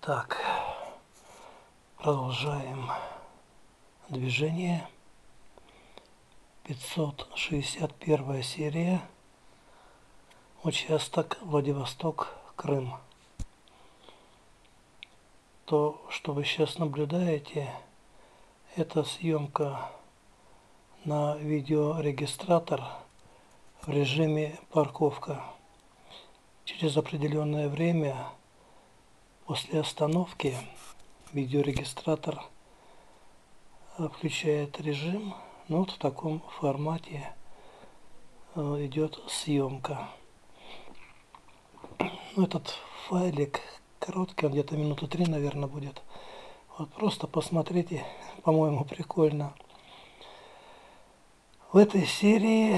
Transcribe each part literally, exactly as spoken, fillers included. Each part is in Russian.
Так, продолжаем движение. пятьсот шестьдесят первая серия. Участок Владивосток-Крым. То, что вы сейчас наблюдаете, это съемка на видеорегистратор в режиме парковка. Через определенное время после остановки видеорегистратор включает режим. Ну, вот в таком формате идет съемка. Этот файлик короткий, он где-то минуты три, наверное, будет. Вот просто посмотрите, по-моему, прикольно. В этой серии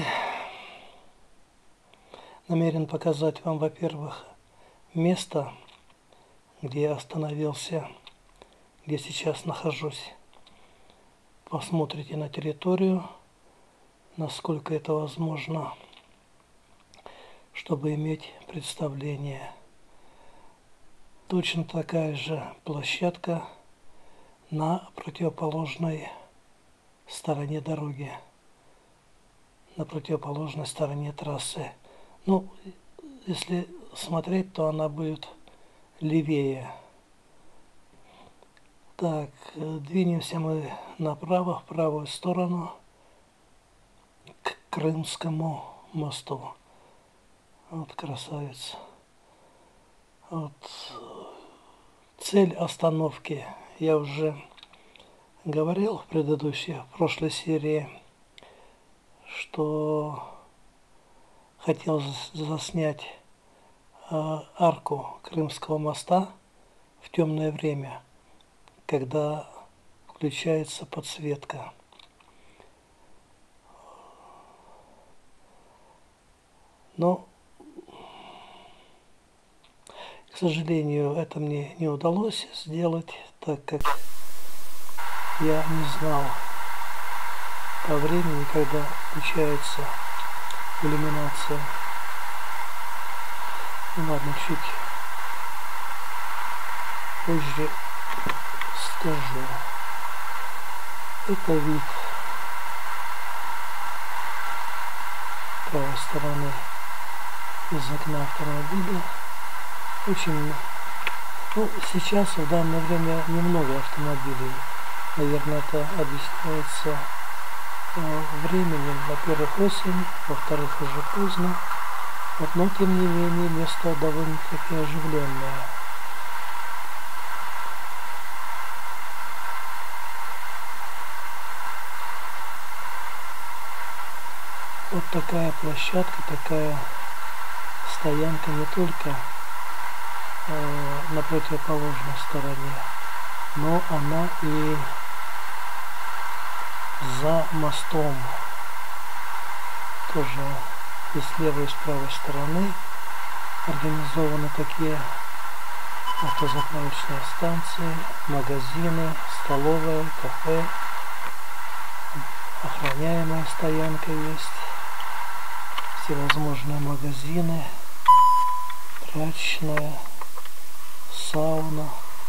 намерен показать вам, во-первых, место, где я остановился, где сейчас нахожусь. Посмотрите на территорию, насколько это возможно, чтобы иметь представление. Точно такая же площадка на противоположной стороне дороги, на противоположной стороне трассы. Ну, если смотреть, то она будет левее. Так, двинемся мы направо, в правую сторону, к Крымскому мосту. Вот красавец. Вот. Цель остановки я уже говорил в предыдущей, в прошлой серии, что хотел заснять э, арку Крымского моста в темное время, когда включается подсветка. Но, к сожалению, это мне не удалось сделать, так как я не знал по времени, когда включается иллюминация. Ну ладно, чуть позже скажу. Это вид правой стороны из окна автомобиля. Очень, ну, сейчас в данное время немного автомобилей. Наверное, это объясняется э, временем. Во-первых, осень, во-вторых, уже поздно. Вот, но тем не менее место довольно-таки оживленное. Вот такая площадка, такая стоянка не только э, на противоположной стороне, но она и за мостом. Тоже и с левой, и с правой стороны организованы такие автозаправочные станции, магазины, столовая, кафе, охраняемая стоянка есть. Всевозможные магазины, прачечная, сауна.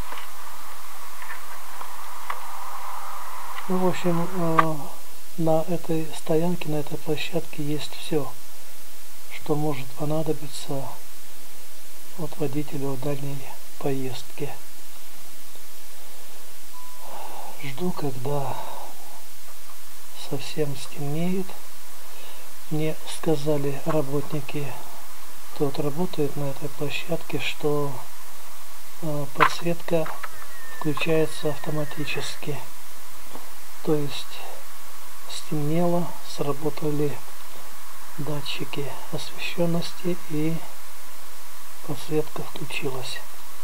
Ну, в общем, э, на этой стоянке, на этой площадке есть все, что может понадобиться от водителя в дальней поездке. Жду, когда совсем стемнеет. Мне сказали работники, кто вот работает на этой площадке, что э, подсветка включается автоматически. То есть стемнело, сработали датчики освещенности и подсветка включилась.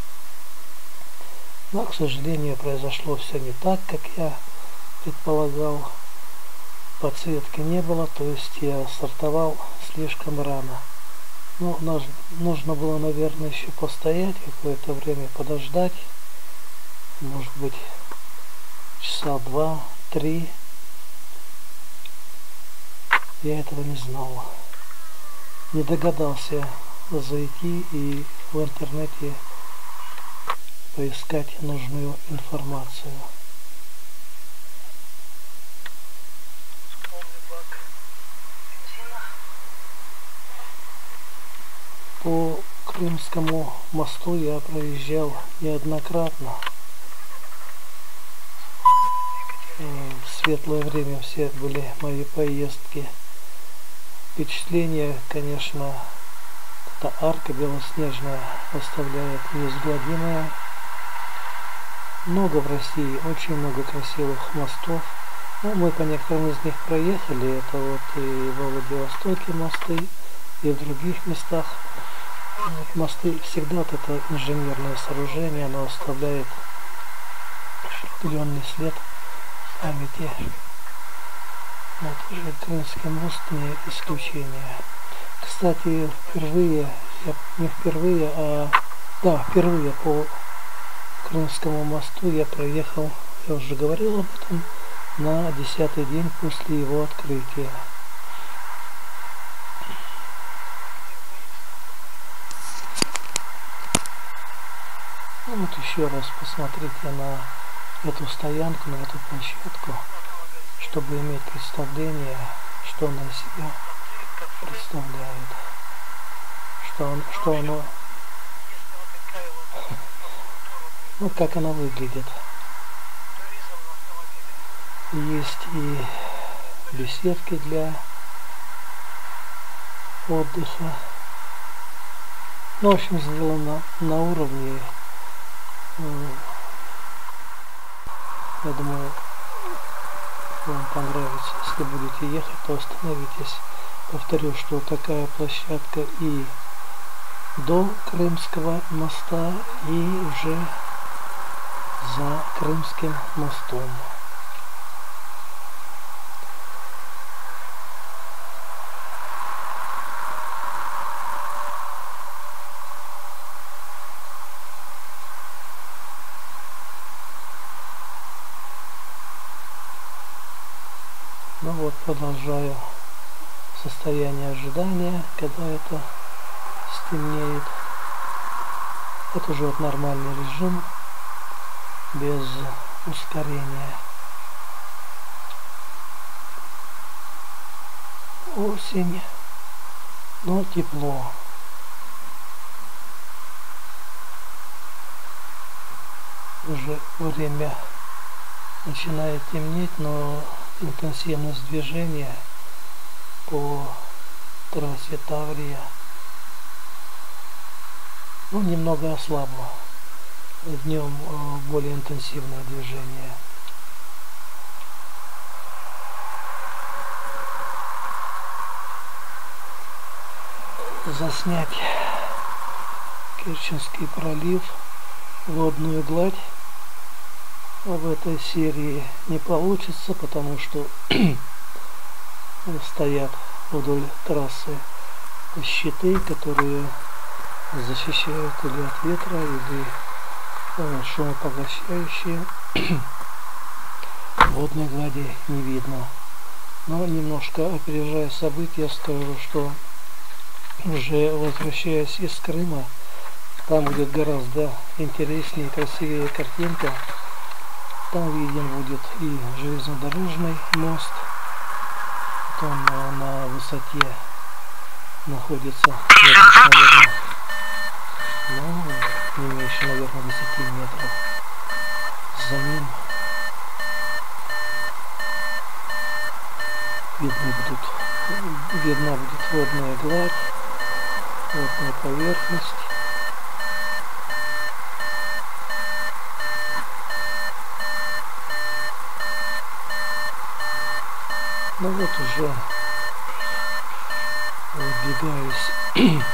Но, к сожалению, произошло все не так, как я предполагал. Подсветки не было, то есть я стартовал слишком рано. Ну, нужно было, наверное, еще постоять какое-то время, подождать. Может быть, часа два-три. Я этого не знал. Не догадался зайти и в интернете поискать нужную информацию. По Крымскому мосту я проезжал неоднократно. В светлое время все были мои поездки. Впечатление, конечно, эта арка белоснежная оставляет неизгладимое. Много в России, очень много красивых мостов. Ну, мы по некоторым из них проехали. Это вот и во Владивостоке мосты, и в других местах. Вот мосты всегда вот это инженерное сооружение, оно оставляет определенный след памяти. Вот уже Крымский мост не исключение. Кстати, впервые, я не впервые, а да, впервые по Крымскому мосту я проехал, я уже говорил об этом, на десятый день после его открытия. Ну, вот еще раз посмотрите на эту стоянку, на эту площадку, чтобы иметь представление, что она из себя представляет, что, он, что оно, ну, как она выглядит. Есть и беседки для отдыха. Ну, в общем, сделано на уровне. Я думаю, вам понравится. Если будете ехать, то остановитесь. Повторю, что такая площадка и до Крымского моста, и уже за Крымским мостом. Ну вот, продолжаю состояние ожидания, когда это стемнеет. Это уже вот нормальный режим, без ускорения. Осень, но тепло. Уже время начинает темнеть, но интенсивность движения по трассе Таврия, ну, немного ослабла. Днем более интенсивное движение. Заснять Керченский пролив, водную гладь в этой серии не получится, потому что стоят вдоль трассы щиты, которые защищают или от ветра, или шумопоглощающие. Водной глади не видно. Но немножко опережая события, скажу, что уже возвращаясь из Крыма, там будет гораздо интереснее и красивее картинка. Там виден будет и железнодорожный мост, там на высоте находится, наверное, ну, не меньше, наверное, десяти метров. За ним видны будут, видна будет водная гладь, водная поверхность. Ну вот уже выдвигаюсь,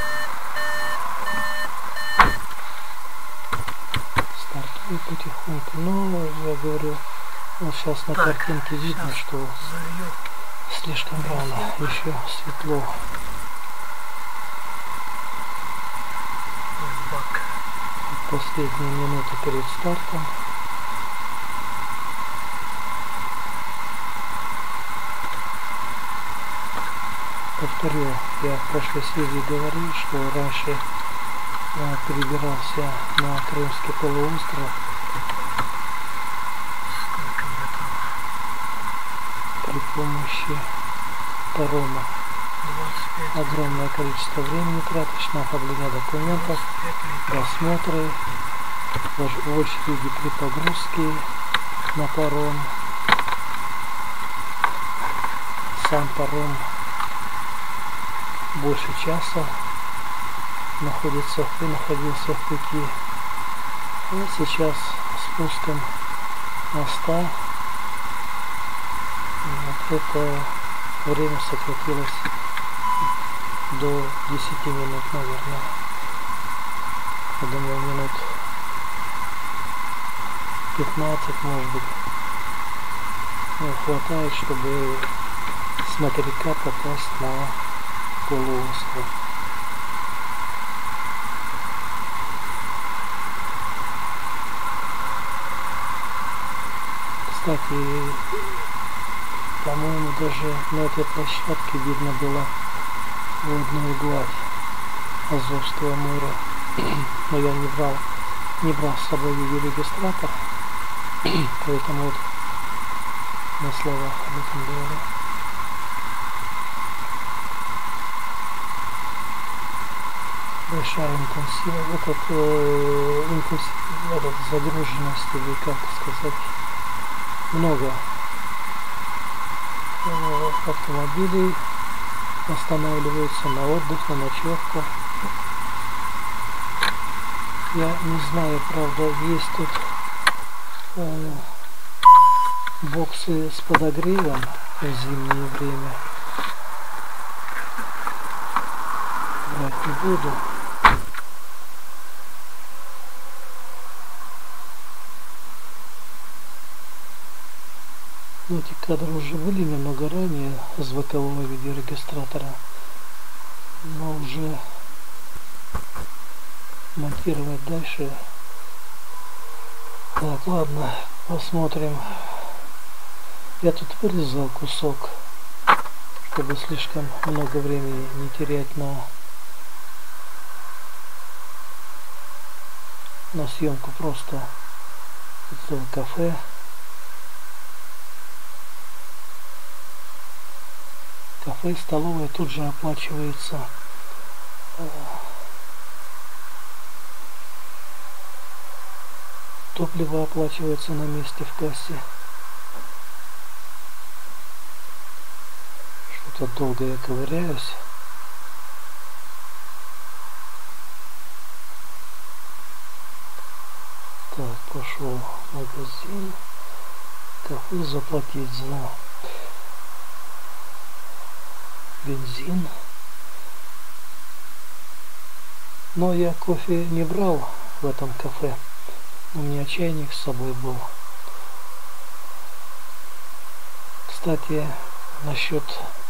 стартую потихоньку, но я говорю, вот сейчас на картинке видно, что слишком рано, еще светло. Последние минуты перед стартом. Повторю, я в прошлой серии говорил, что раньше перебирался на Крымский полуостров при помощи парома. Огромное количество времени тратишь на оформление документов, досмотры, в очереди при погрузке на паром. Сам паром больше часа находится, находился в пути. И сейчас спуском моста вот это время сократилось до десяти минут, наверное. Я думаю, минут пятнадцать, может быть, хватает, чтобы с материка попасть на полуостров. Кстати, по-моему, даже на этой площадке видно было водную гладь Азовского моря. Но я не брал, не брал с собой видеорегистратор, поэтому вот на словах об этом говорю. Большая интенсивность, этот, э, интенсив, этот загруженность, или как сказать, много э, автомобилей останавливаются на отдых, на ночевку. Я не знаю, правда, есть тут э, боксы с подогревом в зимнее время. Брать не буду. Но эти кадры уже были немного ранее звукового видеорегистратора, но уже монтировать дальше. Так, ладно, посмотрим. Я тут вырезал кусок, чтобы слишком много времени не терять на, на съемку просто этого кафе. Кафе и столовая тут же оплачивается. Топливо оплачивается на месте в кассе. Что-то долго я ковыряюсь. Так, пошел в магазин. Кафе заплатить за бензин. Но я кофе не брал в этом кафе. У меня чайник с собой был. Кстати, насчет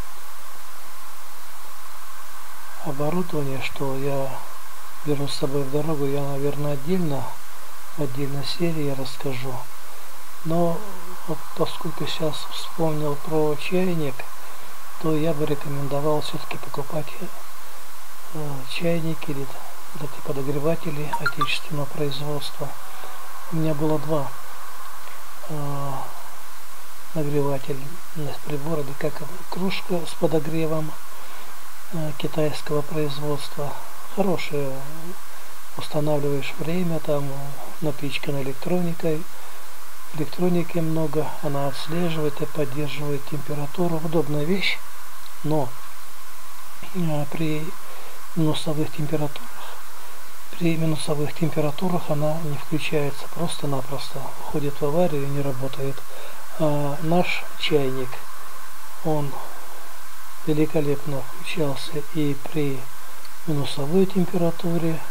оборудования, что я беру с собой в дорогу, я, наверное, отдельно, в отдельной серии я расскажу. Но вот поскольку сейчас вспомнил про чайник, то я бы рекомендовал все-таки покупать э, чайники или вот эти подогреватели отечественного производства. У меня было два э, нагревательных прибора, да, как кружка с подогревом э, китайского производства. Хорошая, устанавливаешь время, там напичкана электроникой. Электроники много, она отслеживает и поддерживает температуру. Удобная вещь, но э, при минусовых температурах При минусовых температурах она не включается, просто-напросто уходит в аварию и не работает. А наш чайник, он великолепно включался и при минусовой температуре,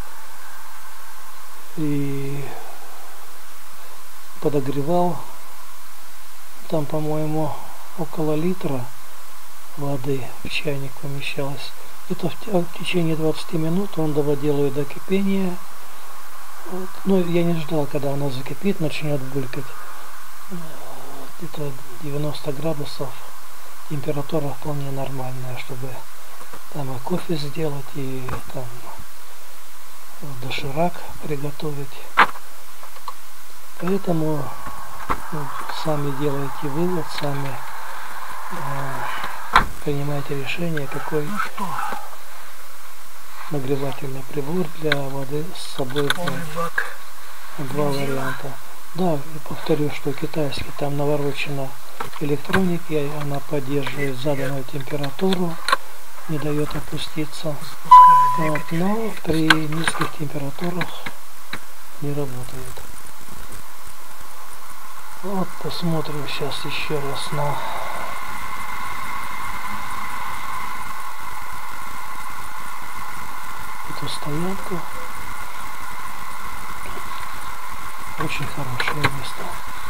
и подогревал. Там, по-моему, около литра воды в чайник помещалось. Это в течение двадцати минут он доводил ее до кипения. Вот. Но я не ждал, когда она закипит, начнет булькать. Где-то девяносто градусов. Температура вполне нормальная, чтобы там и кофе сделать, и там доширак приготовить. Поэтому ну, сами делайте вывод, сами э, принимайте решение, какой Ну что? нагревательный прибор для воды с собой брать. Два варианта. Да, и повторю, что китайский там наворочено электроники, она поддерживает заданную температуру, не дает опуститься. Вот, но при низких температурах не работает. Вот посмотрим сейчас еще раз на эту стоянку. Очень хорошее место.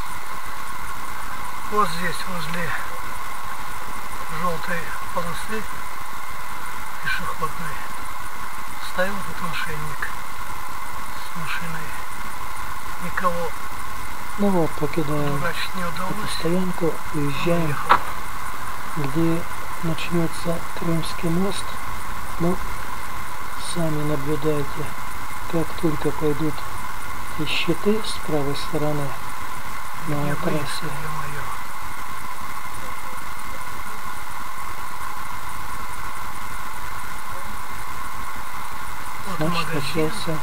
Вот здесь возле желтой полосы пешеходной стоял этот мошенник с машиной. Никого Ну вот, покидаем дурачить не удалось. эту стоянку, уезжаем, Уехал. где начнется Крымский мост. Ну, сами наблюдайте, как только пойдут эти щиты с правой стороны на трассе. Вот Значит, магазин, начался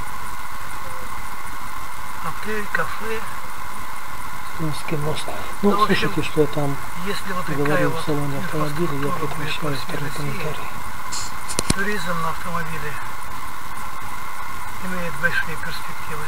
отель, кафе. Крымский мост. Ну, Ну, в общем, слушайте, что я там Если вот такая говорил в вот салоне автомобиля, я инфраструктура будет прекращаю во всей второй России, комментарий. туризм на автомобиле имеет большие перспективы.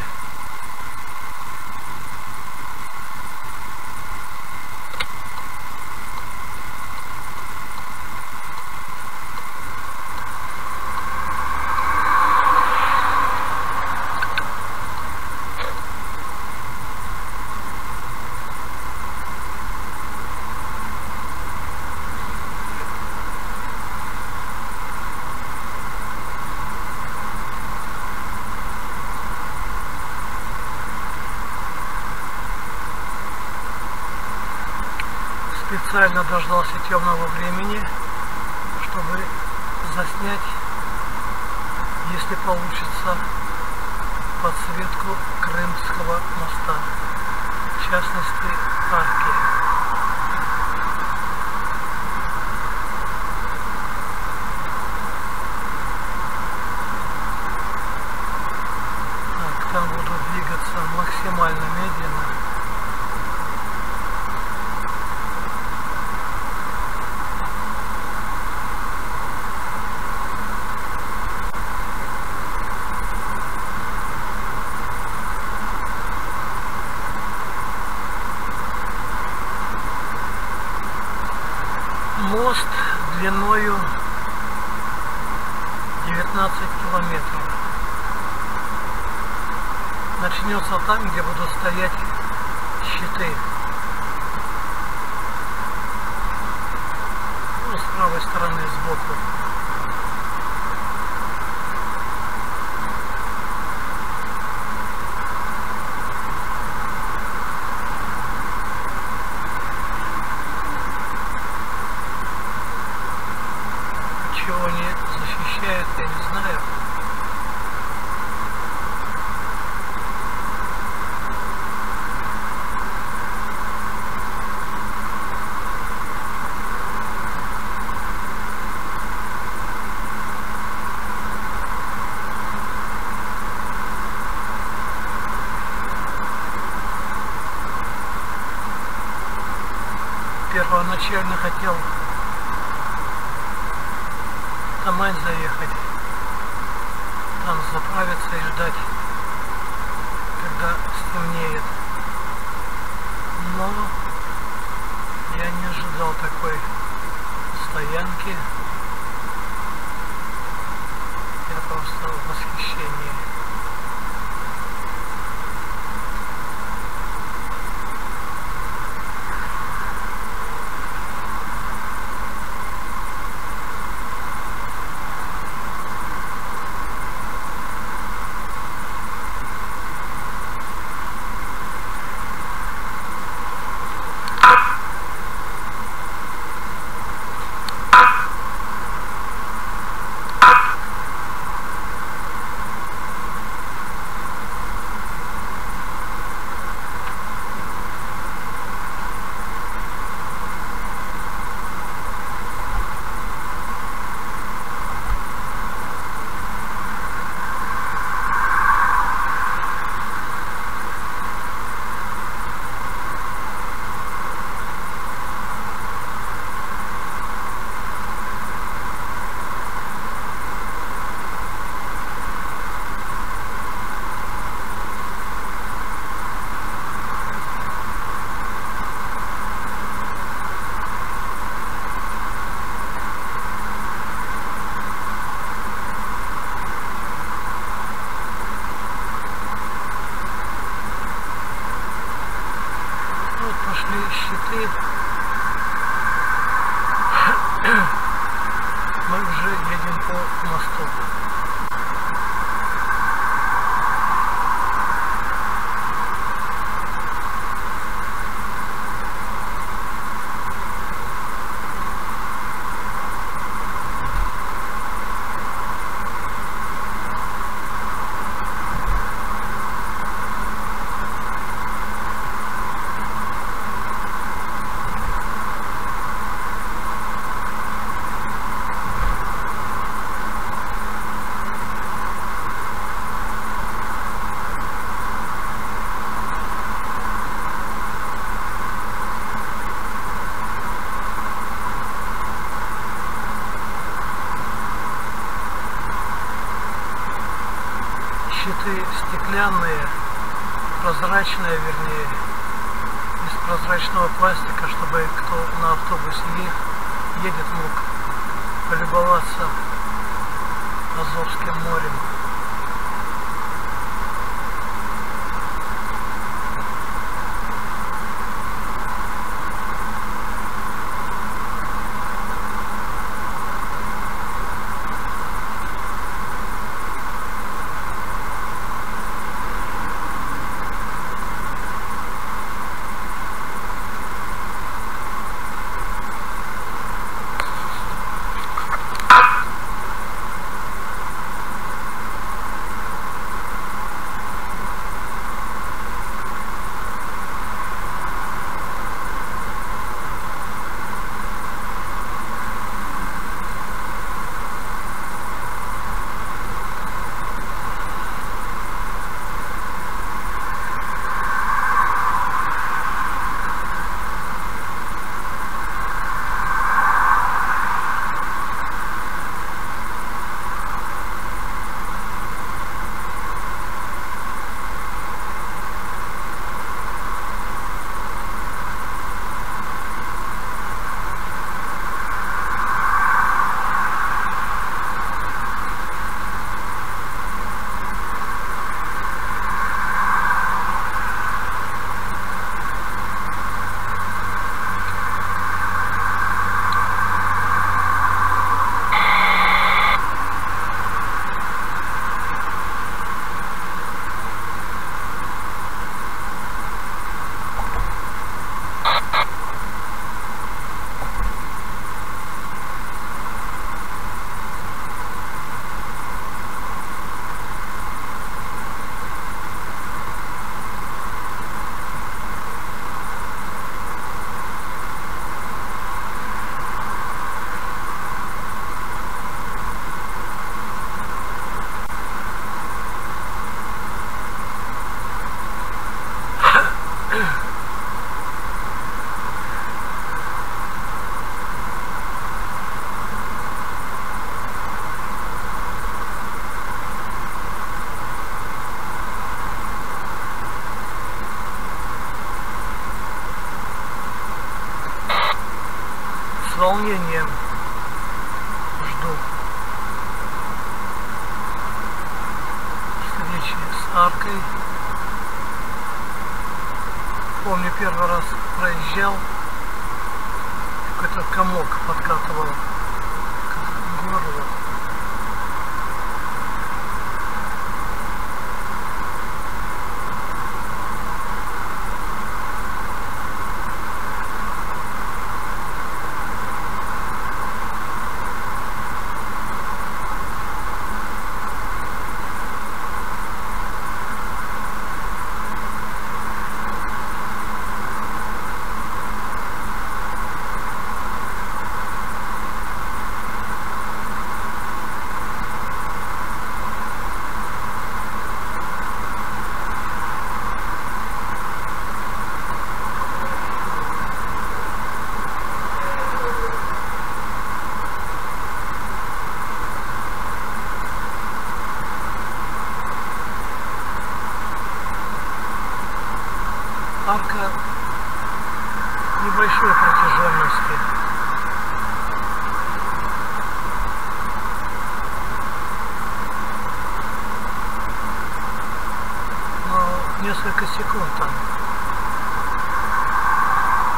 Специально дождался темного времени, чтобы заснять, если получится, подсветку Крымского моста, в частности арки. Так, там буду двигаться максимально медленно. Мост длиною девятнадцать километров. Начнется там, где будут стоять щиты. Ну, с правой стороны, сбоку. Чего не защищает, я не знаю. Первоначально хотел в Тамань заехать, там заправиться и ждать, когда стемнеет. Но я не ожидал такой стоянки. Я просто в восхищении. пришли щиты, мы уже едем по мосту. Щиты стеклянные, прозрачные, вернее, из прозрачного пластика, чтобы кто на автобусе едет, мог полюбоваться Азовским морем. С волнением жду встречи с аркой. Помню, первый раз проезжал, какой-то комок подкатывал к горлу. Арка небольшой протяженности. Но несколько секунд там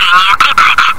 Движение тридцать.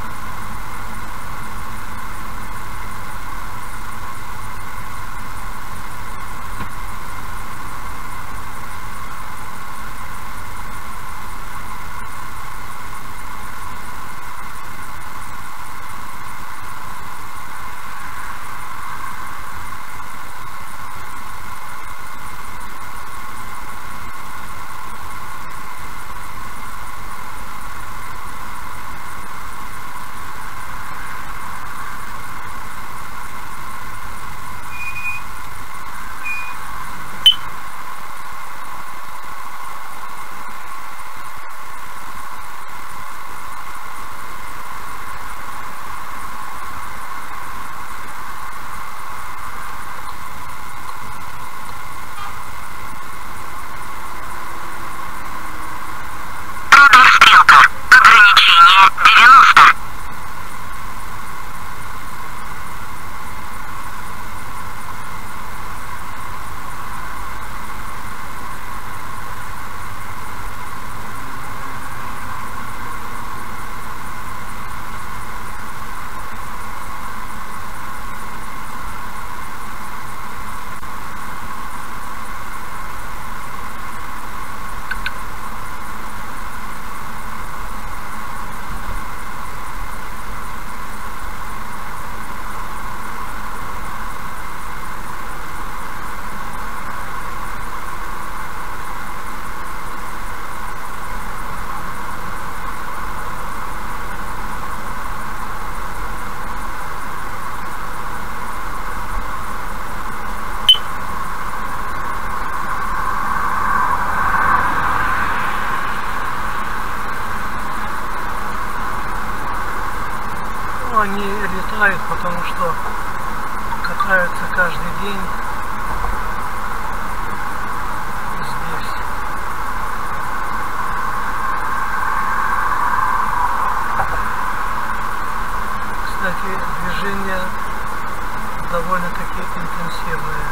Они летают, потому что катаются каждый день здесь. Кстати, движение довольно-таки интенсивное.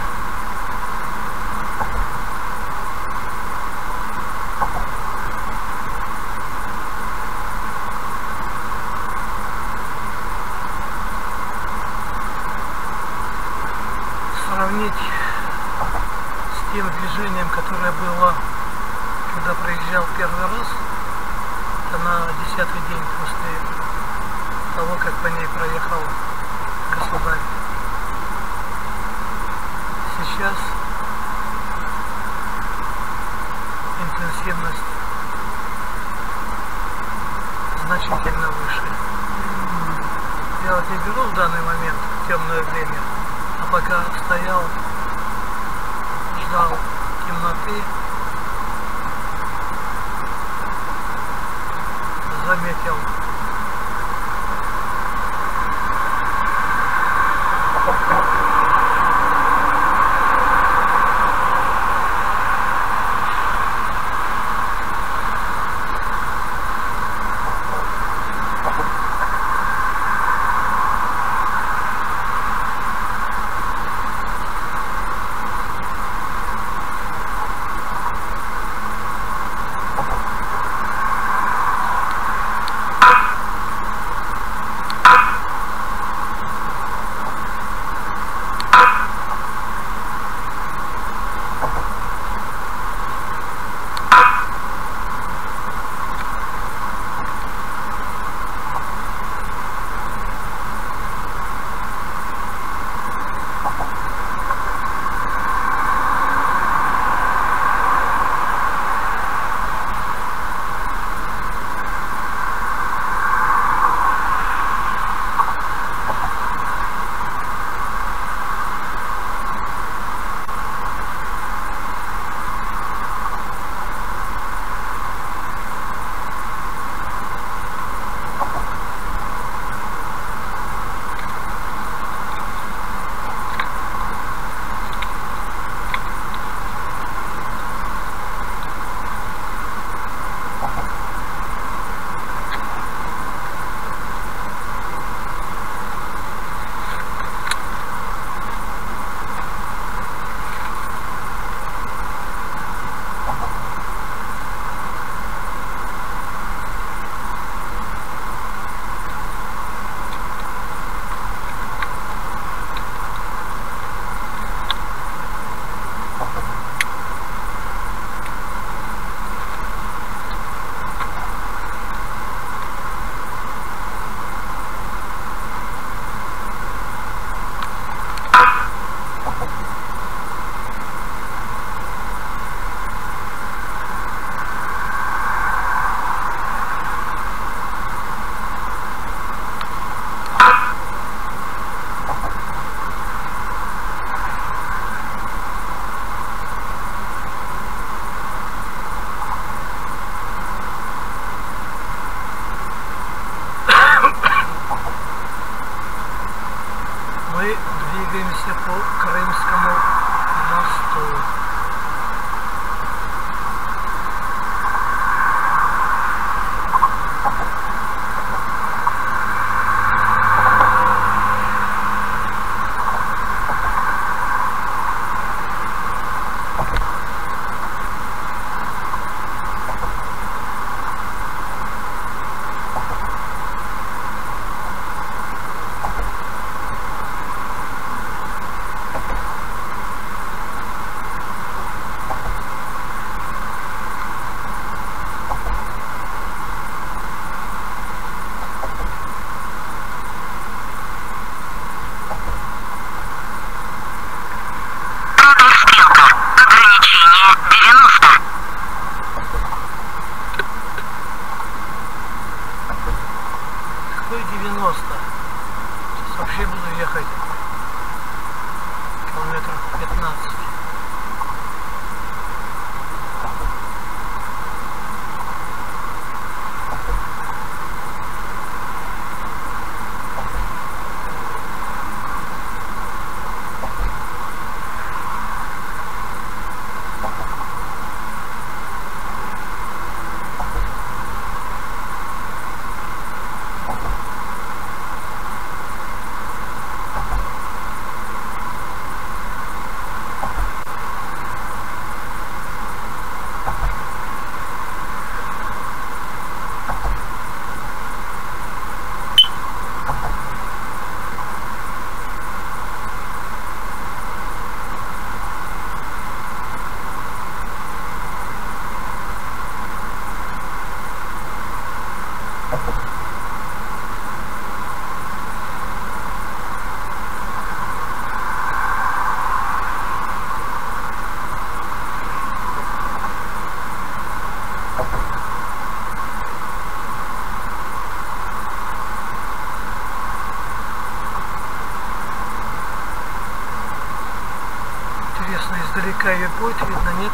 Сравнить с тем движением, которое было, когда проезжал первый раз, это на десятый день после того, как по ней проехал государь. Сейчас интенсивность значительно выше. Я вот не беру в данный момент темное время, а пока стоял, ждал темноты, заметил Река ее будет, видно, нет?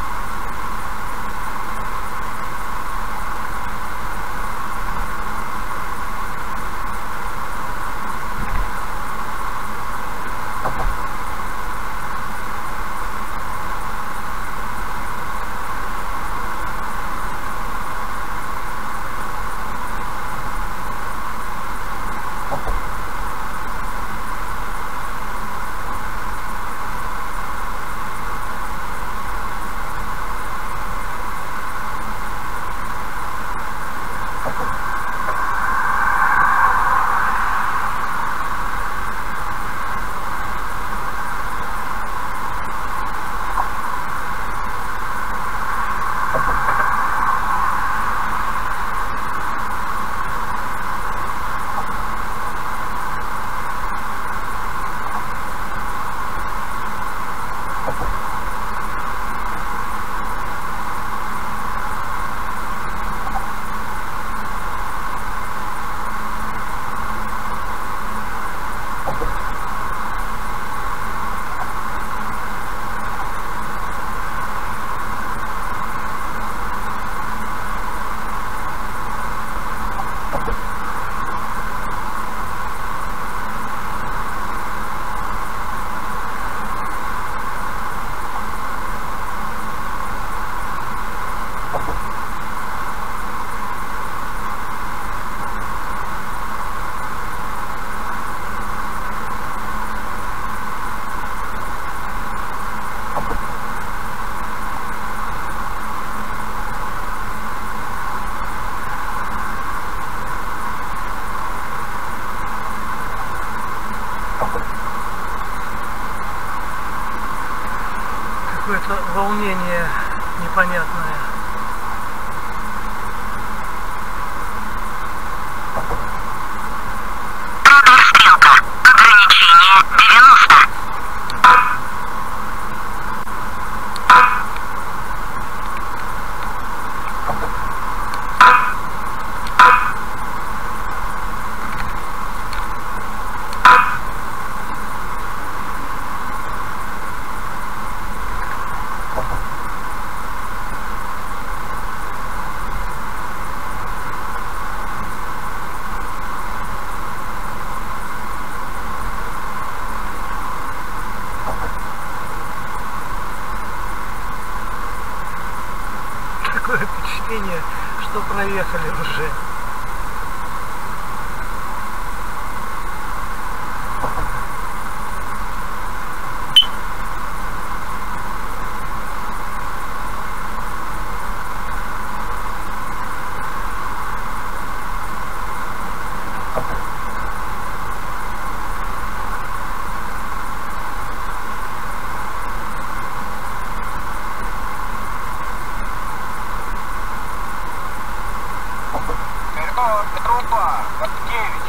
Какое-то волнение непонятное. Стрелка. Ограничение девяносто. Такое впечатление, что проехали уже. Трупа, Паткевич.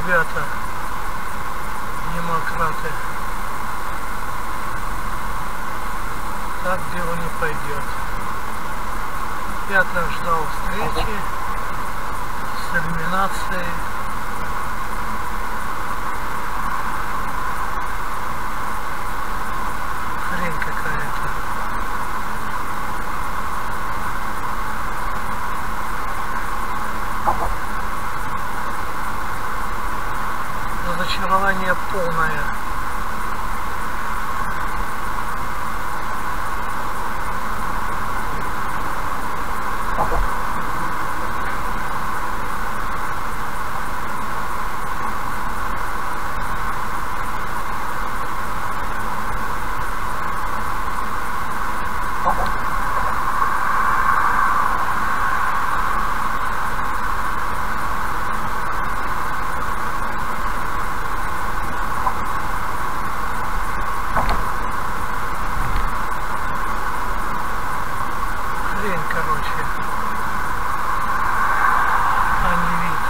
ребята, демократы. Так дело не пойдет. Я-то ждал встречи с иллюминацией. Хрень какая-то. Разочарование полное. Короче, а не вид.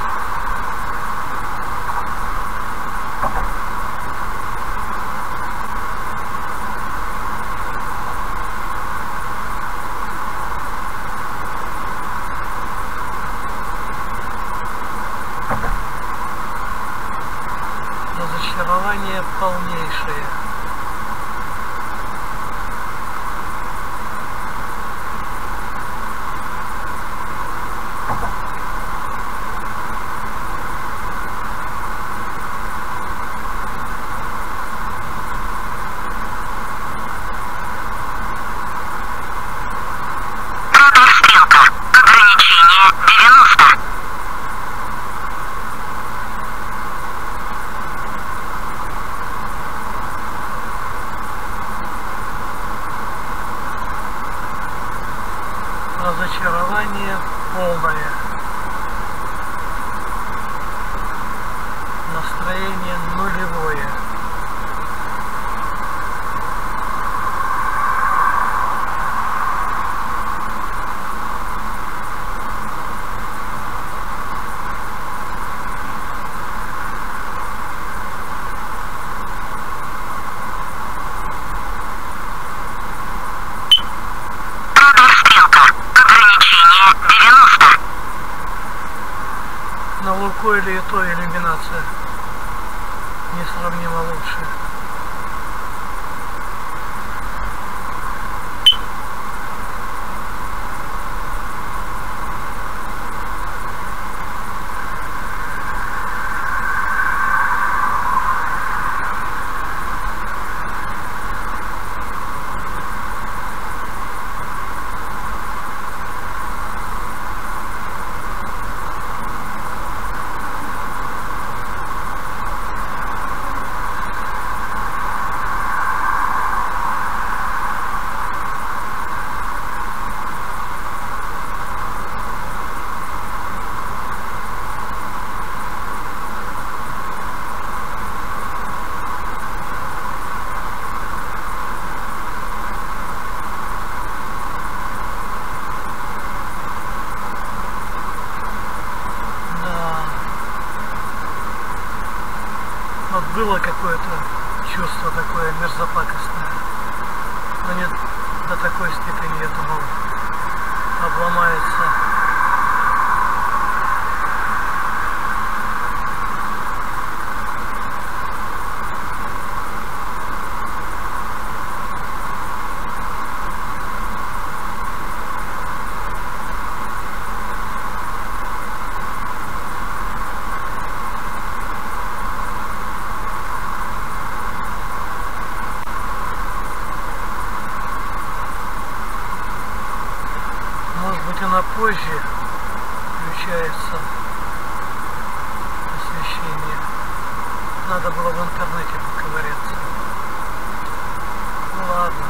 Разочарование полнейшее. Разочарование полное. Настроение нулевое. На Лукойле и то иллюминация несравнимо лучше. Вот было какое-то чувство такое мерзопакостное, но не до такой степени, я думал, обломается. Может быть, она позже включается освещение. Надо было в интернете поковыряться. Ну ладно.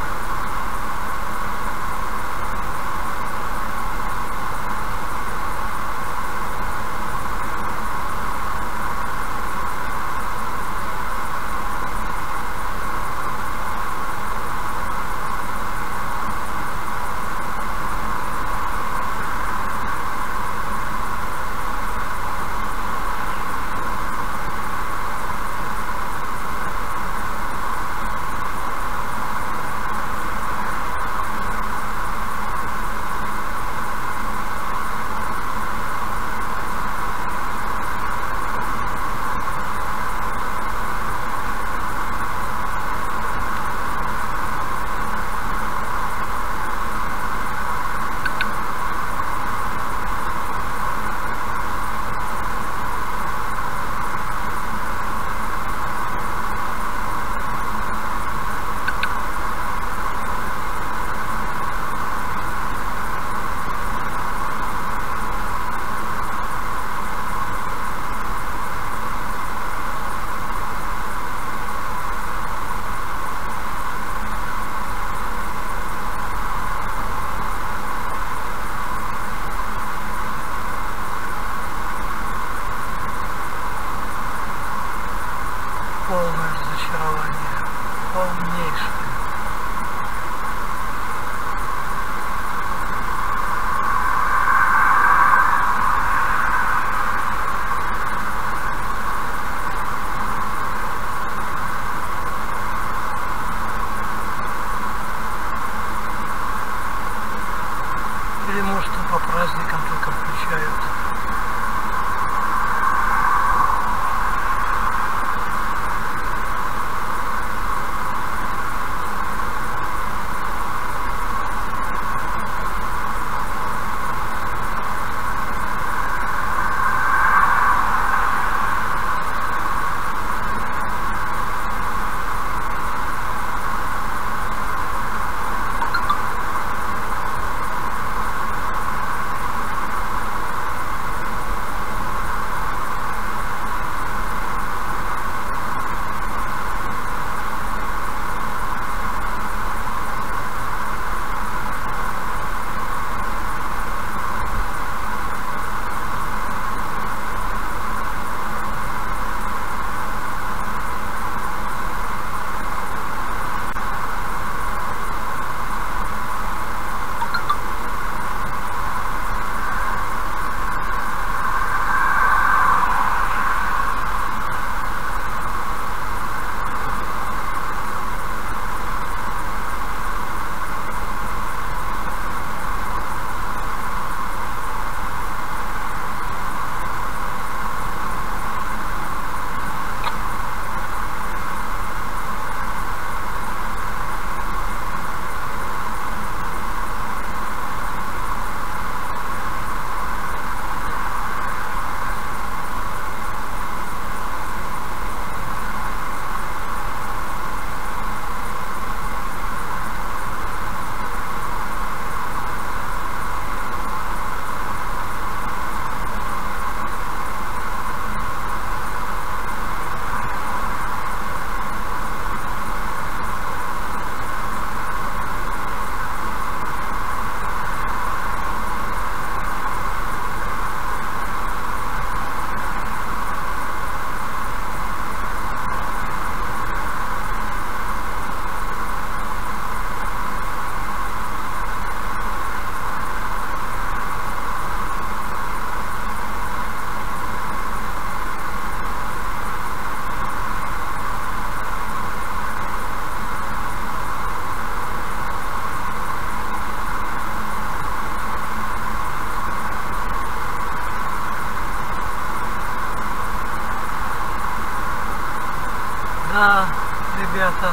Да, ребята.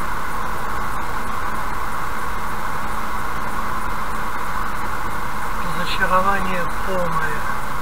Разочарование полное.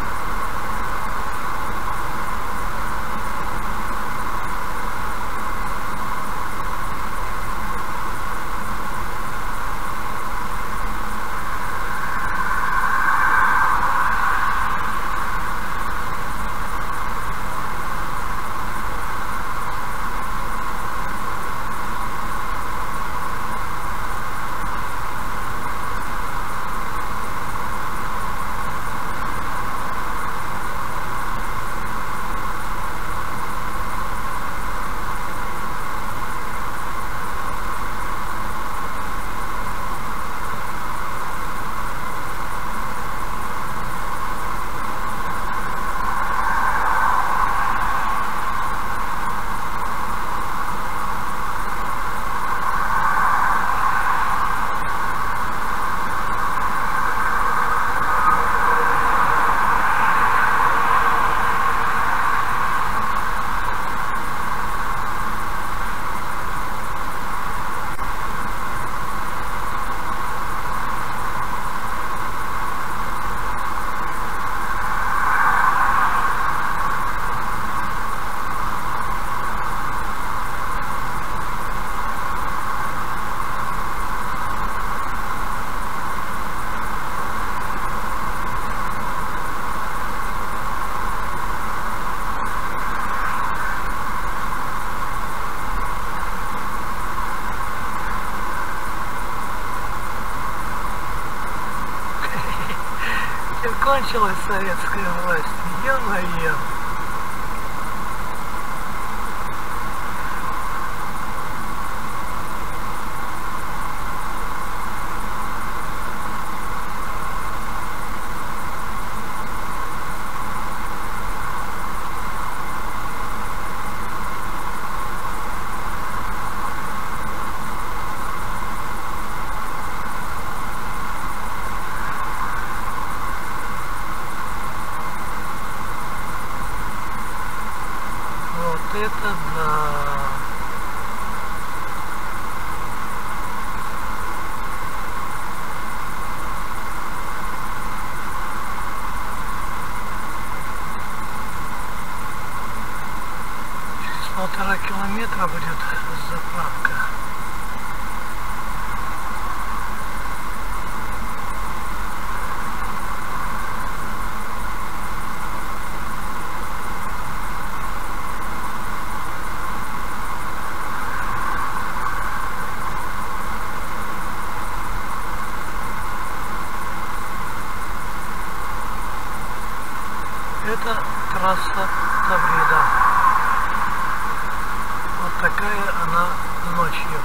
Кончилась советская власть, ё-моё. Это да. Через полтора километра будет заправка. Это трасса Таврида. Вот такая она ночью.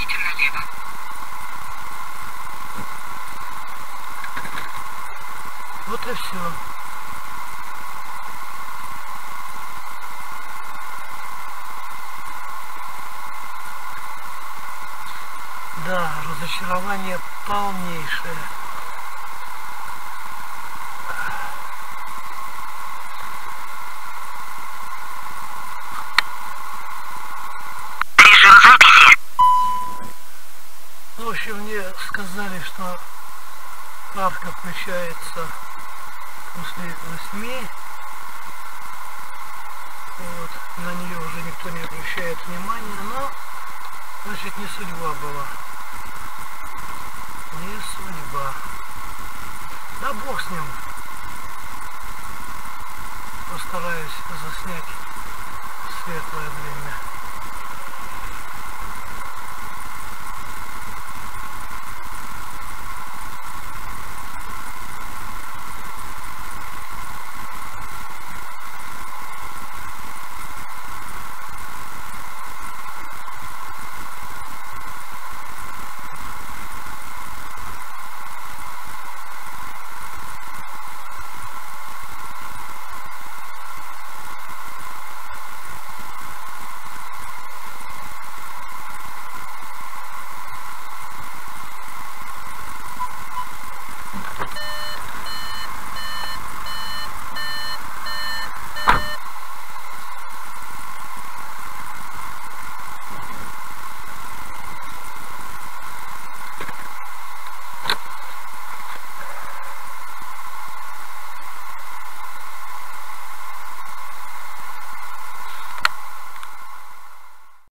Поверните налево. Вот и все. Да, разочарование полнейшее. Режим записи. В общем, мне сказали, что парк отключается после восьми. Вот, на нее уже никто не обращает внимания, но, значит, не судьба была. Не судьба. Да бог с ним. Постараюсь заснять светлое время.